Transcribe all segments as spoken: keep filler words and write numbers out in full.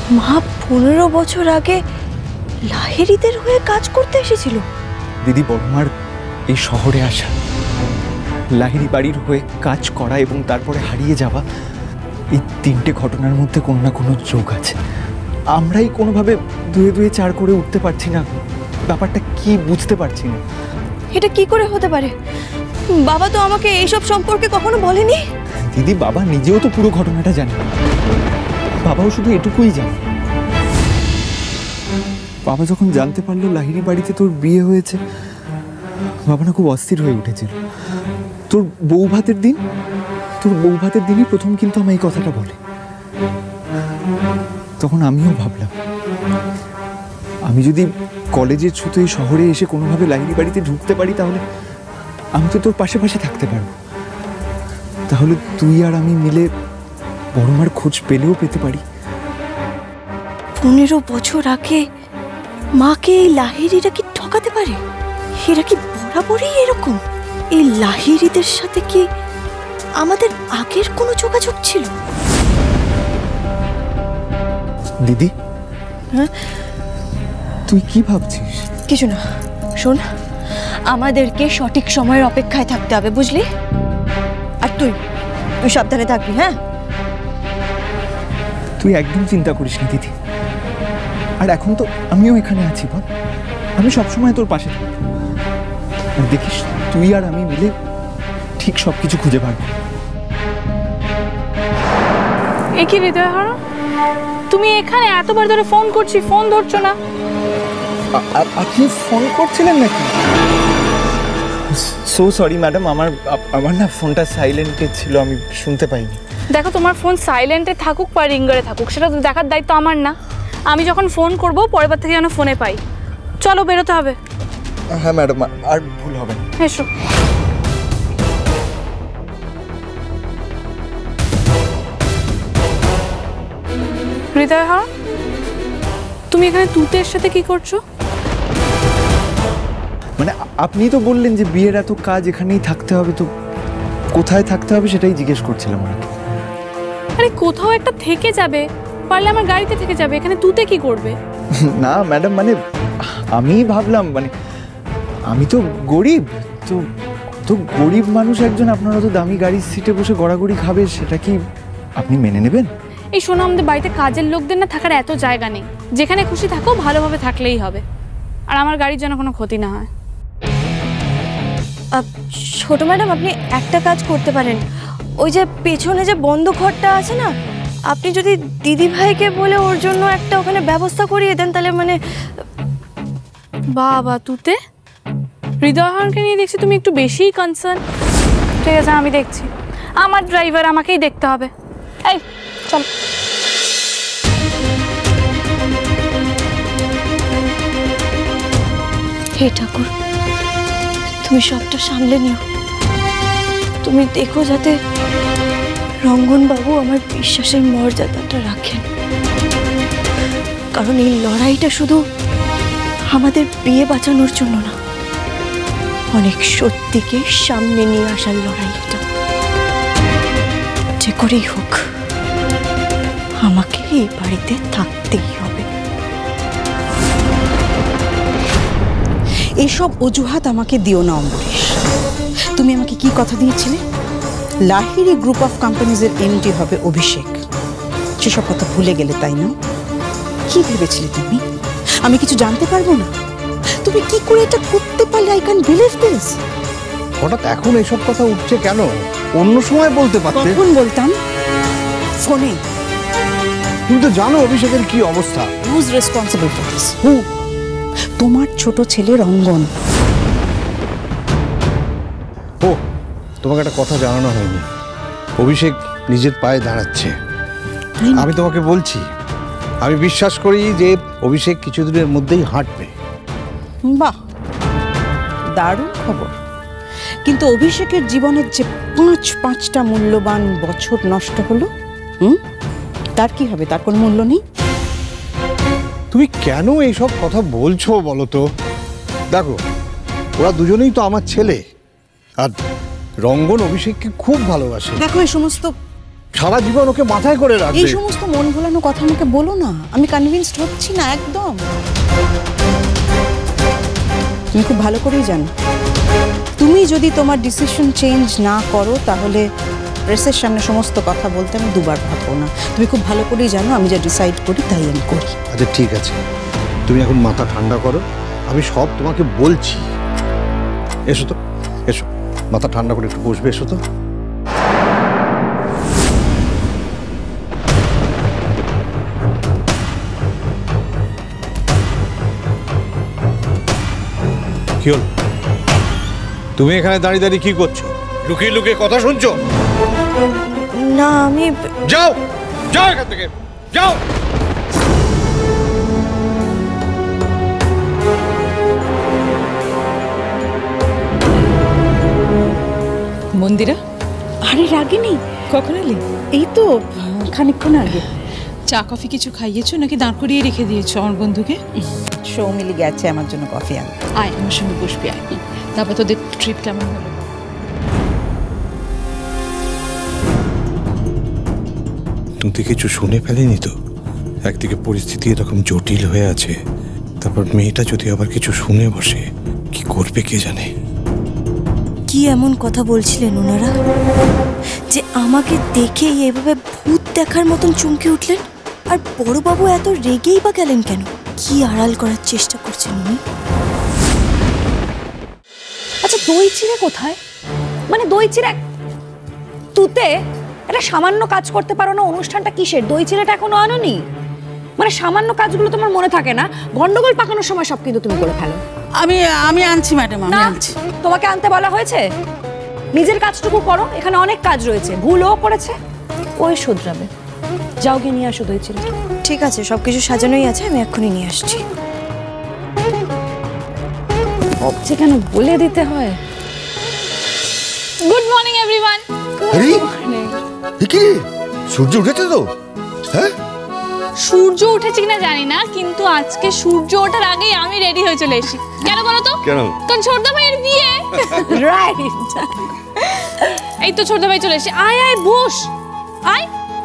মা পনেরো বছর আগে লাহিড়ীদের হয়ে কাজ করতে এসেছিল। দিদি, বড়মার এই শহরে আসা, লাহিড়ী বাড়ির হয়ে কাজ করা এবং তারপরে হারিয়ে যাওয়া, এই তিনটে ঘটনার মধ্যে কোনো না কোনো যোগ আছে। আমরাই কোনোভাবে দুয়ে দুয়ে চার করে উঠতে পারছি না। ব্যাপারটা কি বুঝতে পারছি না। এটা কি করে হতে পারে? বাবা তো আমাকে এইসব সম্পর্কে কখনো বলেনি। দিদি, বাবা নিজেও তো পুরো ঘটনাটা জানে। বাবাও শুধু এটুকুই জানে। বাবা যখন জানতে পারলো লাহিড়ী বাড়িতে তোর বিয়ে হয়েছে, বাবা না খুব অস্থির হয়ে উঠেছিল। তোর বউ ভাতের দিন তোর বউ ভাতের দিনই প্রথম কিন্তু আমি এই কথাটা বলে। তখন আমিও ভাবলাম, আমি যদি কলেজের ছুতোয় শহরে এসে কোনোভাবে লাহিড়ী বাড়িতে ঢুকতে পারি, তাহলে আমি তো তোর পাশে পাশে থাকতে পারবো। তাহলে তুই আর আমি মিলে বড়মার খোঁজ পেলেও পেতে পারি। পনেরো বছর আগে মাকে এই লাহিড়ীরা কি ঠকাতে পারে? এরা কি বরাবরই এরকম? এই লাহিড়ীদের সাথে কি আমাদের আগের কোনো যোগাযোগ ছিল? দিদি, হ্যাঁ, তুই কি ভাবছিস? কিছু না। শোন, আমাদেরকে সঠিক সময়ের অপেক্ষায় থাকতে হবে, বুঝলি? আর তুই তুই সাবধানে থাকবি। হ্যাঁ, তুই একদম চিন্তা করিস না দিদি। আর এখন তো আমিও এখানে আছি, বল। আমি সবসময় তোর পাশে থাকবো। আর দেখিস, তুই আর আমি মিলে ঠিক সবকিছু খুঁজে পাবো। এ কি হৃদয়হারা, তুমি এখানে এতবার ধরে ফোন করছি, ফোন ধরছো না। আপনি ফোন করছিলেন নাকি? সো সরি ম্যাডাম, আমার আমার না ফোনটা সাইলেন্টে ছিল, আমি শুনতে পাইনি। দেখো, তোমার ফোন সাইলেন্টে থাকুক বা রিঙ্গারে থাকুক, সেটা তো দেখার দায়িত্ব আমার না। আমি যখন ফোন করবো পরের বার থেকে যেন ফোনে পাই। চলো, বেরোতে হবে। হ্যাঁ ম্যাডাম, আর ভুল হবে না। এসো। হৃদয়হারা, তুমি এখানে তুতের সাথে কি করছো? মানে আপনি তো বললেন যে বিয়ের এত কাজ এখানেই থাকতে হবে, তো কোথায় থাকতে হবে সেটাই জিজ্ঞেস করছিলাম। আরে কোথাও একটা থেকে যাবে, পারলে আমার গাড়িতে থেকে যাবে। এখানে তুতে কি করবে? না ম্যাডাম, মানে আমি ভাবলাম, মানে আমি তো গরিব, তো তো গরিব মানুষ একজন আপনার অত দামি গাড়ির সিটে বসে গড়াগড়ি খাবে, সেটা কি আপনি মেনে নেবেন? এই শোনো, আমাদের বাড়িতে কাজের লোকদের না থাকার এত জায়গা নেই। যেখানে খুশি থাকো, ভালোভাবে থাকলেই হবে। আর আমার গাড়ির যেন কোনো ক্ষতি না হয়। ছোট ম্যাডাম, আপনি একটা কাজ করতে পারেন। ওই যে পেছনে যে বন্ধ ঘরটা আছে না, আপনি যদি দিদি ভাইকে বলে ওর জন্য একটা ওখানে ব্যবস্থা করিয়ে দেন, তাহলে মানে। বাবা, তুতে হৃদয়হারকে নিয়ে দেখছি তুমি একটু বেশিই কনসার্ন। ঠিক আছে, আমি দেখছি। আমার ড্রাইভার, আমাকেই দেখতে হবে। এই চল। হে ঠাকুর, তুমি সবটা সামলে নিও। তুমি দেখো যাতে রঙ্গনবাবু আমার বিশ্বাসের মর্যাদাটা রাখেন। কারণ এই লড়াইটা শুধু আমাদের বিয়ে বাঁচানোর জন্য না, অনেক সত্যিকে সামনে নিয়ে আসার লড়াই এটা। যে করেই হোক, আমাকে এই বাড়িতে থাকতেই হবে। এইসব অজুহাত আমাকে দিও না অম্বরীশ। তুমি আমাকে কি কথা দিয়েছিলে? লাহিড়ী গ্রুপ অফ কোম্পানিজের এমডি হবে অভিষেক। সেসব কথা ভুলে গেলে, তাই না? কি ভেবেছিলে তুমি আমি কিছু জানতে পারবো না? তুমি কি করে এটা করতে পারলে? I can believe this. হঠাৎ এখন এসব কথা উঠছে কেন? অন্য সময় বলতে পারতে। কখন বলতাম? ফোনে। তুমি তো জানো অভিষেকের কি অবস্থা। Who's responsible for this? Who? তোমার ছোট ছেলে রঙ্গন। ও, তোমাকে একটা কথা জানানো হয়নি। অভিষেক নিজের পায়ে দাঁড়াচ্ছে। আমি তোমাকে বলছি, আমি বিশ্বাস করি যে অভিষেক কিছুদিনের মধ্যেই হাঁটবে। বাহ, দারুণ খবর। কিন্তু অভিষেকের জীবনের যে পাঁচ পাঁচটা মূল্যবান বছর নষ্ট হলো, হুম, তার কি হবে? তার কোনো মূল্য নেই। তুমি কেন এইসব কথা বলছো বলো তো? দেখো, ওরা দুজনেই তো আমার ছেলে, আর রঙ্গন অভিষেককে খুব ভালোবাসে। দেখো, এই সমস্ত সারা জীবন ওকে মাথায় করে এই রাখবে। সমস্ত মন ভোলানো কথা আমাকে বলো না, আমি কনভিন্সড হচ্ছি না একদম। তুমি খুব ভালো করেই জানো, তুমি যদি তোমার ডিসিশন চেঞ্জ না করো তাহলে প্রেসের সামনে সমস্ত কথা বলতে আমি দুবার ভাববো না। তুমি খুব ভালো করেই জানো আমি যা ডিসাইড করি তাই আমি করি। আচ্ছা ঠিক আছে, তুমি এখন মাথা ঠান্ডা করো, আমি সব তোমাকে বলছি। এসো তো, এসো, মাথা ঠান্ডা করে একটু বসবে, এসো তো। কি হল? তুমি এখানে দাঁড়িয়ে দাঁড়িয়ে কি করছো? লুকিয়ে লুকিয়ে কথা শুনছো? না আমি যাও, যাও এখান থেকে, যাও। মন্দিরা, আরে রাগিনি, কখন এলি? এই তো খানিকক্ষণ আগে। চা কফি কিছু খাইয়েছো নাকি দাঁড় করিয়ে রেখে দিয়েছো আমার বন্ধুকে? সৌমিলি গেছে আমার জন্য কফি আনতে। আয় আমার সঙ্গে বসবি, আয়। তারপর তোদের ট্রিপ কেমন হলো? তুমি কিছু শুনে ফেলেনি তো? একদিকে পরিস্থিতি এরকম জটিল হয়ে আছে, তারপর মেয়েটা যদি আবার কিছু শুনে বসে, কি করবে কে জানে। কি এমন কথা বলছিলেন ওনারা যে আমাকে দেখেই এভাবে ভূত দেখার মতন চমকে উঠলেন? আর বড়বাবু এত রেগেই বা গেলেন কেন? কি আড়াল করার চেষ্টা করছেন উনি? আচ্ছা দই চিড়ে কোথায়? মানে দই চিড়ে তুতে এটা সামান্য কাজ করতে পারো না, অনুষ্ঠানটা কিসের? দই চিড়েটা এখনো আনোনি? মানে সামান্য কাজগুলো তোমার মনে থাকে না, গন্ডগোল পাকানোর সময় সব কিন্তু তুমি করে ফেলো। আমি আমি আনছি ম্যাডাম, আমি আনছি। তোমাকে আনতে বলা হয়েছে? নিজের কাজটুকু করো, এখানে অনেক কাজ রয়েছে। ভুলও করেছে, ওই শুধরাবে। যাও গিয়ে নিয়ে আসো দই চিড়ে। ঠিক আছে, সবকিছু সাজানোই আছে, আমি এক্ষুনি নিয়ে আসছি। অবজে কেন বলে দিতে হয়? Good morning everyone. কি সূর্য উঠেছে তো? হ্যাঁ, সূর্য উঠেছে কিনা জানি না, কিন্তু আজকে সূর্য ওঠার আগেই আমি রেডি হয়ে চলে এসেছি। কেন বলো তো? কেন? কারণ ছোটদা ভাইয়ের বিয়ে। রাইট। এই তো ছোটদা ভাই চলে এসেছে। আয় আয় বস, আয়।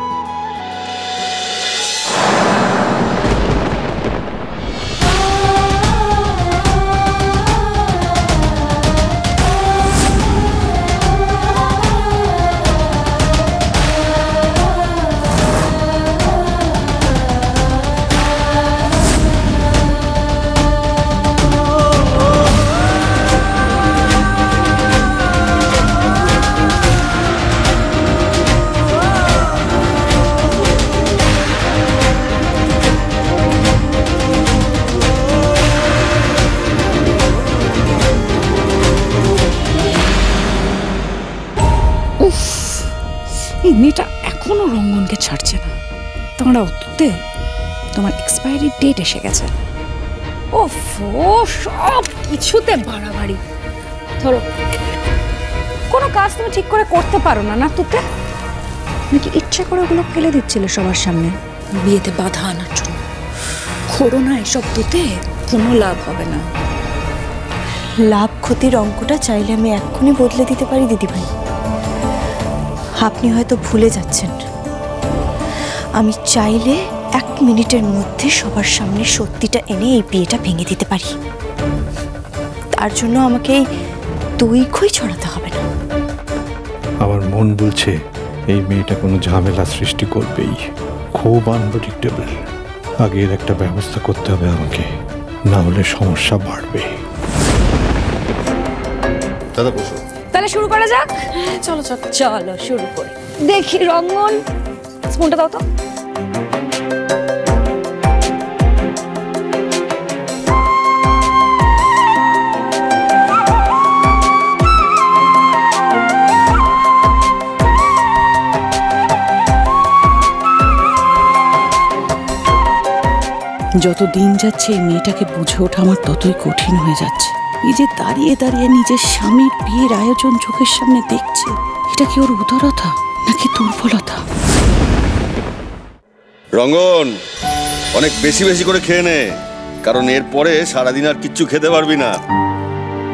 এই মেয়েটা এখনো রঙ্গনকে ছাড়ছে না। তোমরা অতুতে তোমার এক্সপায়ারি ডেট এসে গেছে। ওফ, সব কিছুতে বাড়াবাড়ি। ধরো, কোনো কাজ তুমি ঠিক করে করতে পারো না না তুতে? নাকি ইচ্ছে করে ওগুলো ফেলে দিচ্ছিলে সবার সামনে বিয়েতে বাধা আনার জন্য? করো না এসব তুতে, কোনো লাভ হবে না। লাভ ক্ষতির অঙ্কটা চাইলে আমি এক্ষুনি বদলে দিতে পারি দিদিভাই। আপনি হয়তো ভুলে যাচ্ছেন, আমি চাইলে এক মিনিটের মধ্যে সবার সামনে সত্যিটা এনে এই বিয়েটা ভেঙে দিতে পারি। তার জন্য আমাকে এই দই খই ছড়াতে হবে না। আমার মন বলছে এই মেয়েটা কোনো ঝামেলা সৃষ্টি করবেই, খুব আনপ্রেডিক্টেবল। আগে এর একটা ব্যবস্থা করতে হবে আমাকে, না হলে সমস্যা বাড়বে। দাদা বসো। তাহলে শুরু করা যাক। চলো চলো চলো শুরু করি। দেখি রঙ্গন, স্পুনটা দাও তো। যত দিন যাচ্ছে এই মেয়েটাকে বুঝে ওঠা আমার ততই কঠিন হয়ে যাচ্ছে। এই যে দাঁড়িয়ে দাঁড়িয়ে নিজের স্বামীর বিয়ের আয়োজন চোখের সামনে দেখছে, এটা কি ওর উদারতা নাকি দুর্বলতা? রঙ্গন, অনেক বেশি বেশি করে খেয়ে নে, কারণ এরপরে সারাদিন আর কিচ্ছু খেতে পারবি না।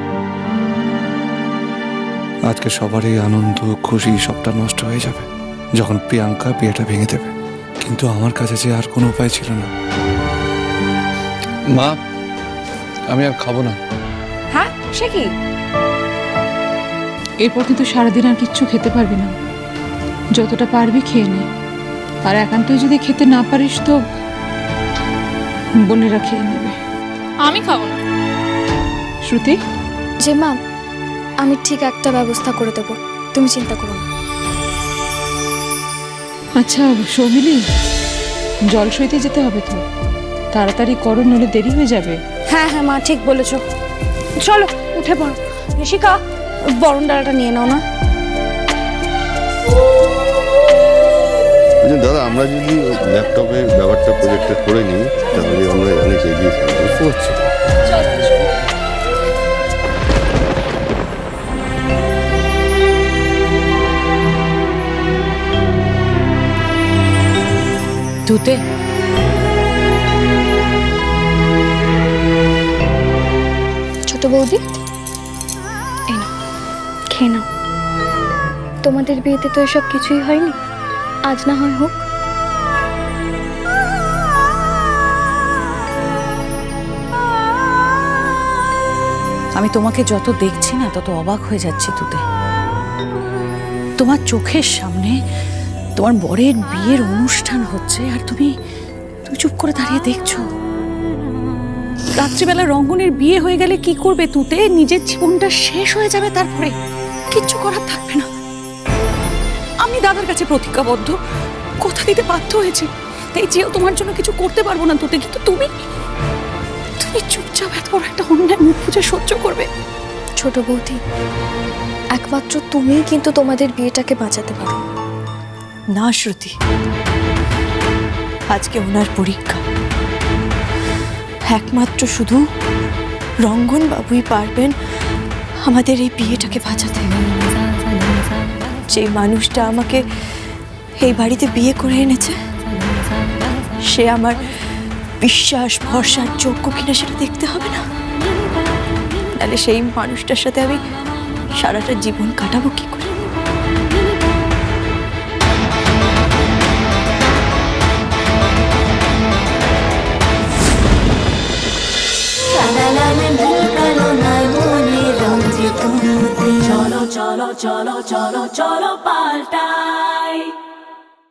আজকে সবারই আনন্দ খুশি সবটা নষ্ট হয়ে যাবে। যখন প্রিয়াঙ্কা বিয়েটা ভেঙে দেবে। কিন্তু আমার কাছে যে আর কোনো উপায় ছিল না। মা, আমি আর খাবো না। হ্যাঁ, সে কি? এরপর কিন্তু সারাদিন আর কিচ্ছু খেতে পারবি না। যতটা পারবি খেয়ে নে, আর একান্তই যদি খেতে না পারিস তো বোনেরা খেয়ে নেবে। আমি খাবো না। শ্রুতি, যে মা, আমি ঠিক একটা ব্যবস্থা করে দেবো, তুমি চিন্তা করো না। আচ্ছা সৌমিলি, জল সইতে যেতে হবে তো, তাড়াতাড়ি করো নইলে দেরি হয়ে যাবে। হ্যাঁ হ্যাঁ মা, ঠিক বলেছো। চলো উঠে পড়ো। ঋষিকা, বরণ ডালাটা নিয়ে নাও না। দাদা, আমরা যদি ল্যাপটপে ব্যাপারটা প্রজেক্টে করে নিই তাহলে আমরা অনেক এগিয়ে থাকবো। বুঝতে পারছি। তুতে ছোট বৌদি, এই নাও, খেয়ে নাও। তোমাদের বিয়েতে তো এসব কিছুই হয়নি, আজ না হয় হোক। আমি তোমাকে যত দেখছি না তত অবাক হয়ে যাচ্ছি তুতে। তোমার চোখের সামনে তোমার বরের বিয়ের অনুষ্ঠান হচ্ছে আর তুমি তুমি চুপ করে দাঁড়িয়ে দেখছো। রাত্রিবেলা রঙ্গনের বিয়ে হয়ে গেলে কি করবে তুতে? নিজের জীবনটা শেষ হয়ে যাবে, তারপরে কিচ্ছু করার থাকবে না। আমি দাদার কাছে প্রতিজ্ঞাবদ্ধ, কথা দিতে বাধ্য হয়েছি, তাই যেও তোমার জন্য কিছু করতে পারবো না তুতে। কিন্তু তুমি তুমি চুপচাপ এত বড় একটা অন্যায় মুখ বুঝে সহ্য করবে? ছোট বৌদি, একমাত্র তুমিই কিন্তু তোমাদের বিয়েটাকে বাঁচাতে পারো। না শ্রুতি, আজকে ওনার পরীক্ষা। একমাত্র শুধু রঙ্গন বাবুই পারবেন আমাদের এই বিয়েটাকে বাঁচাতে। যে মানুষটা আমাকে এই বাড়িতে বিয়ে করে এনেছে সে আমার বিশ্বাস ভরসার যোগ্য কিনা সেটা দেখতে হবে না? তাহলে সেই মানুষটার সাথে আমি সারাটা জীবন কাটাবো কি করে? চলো চলো চলো চলো চলো পাল্টাই।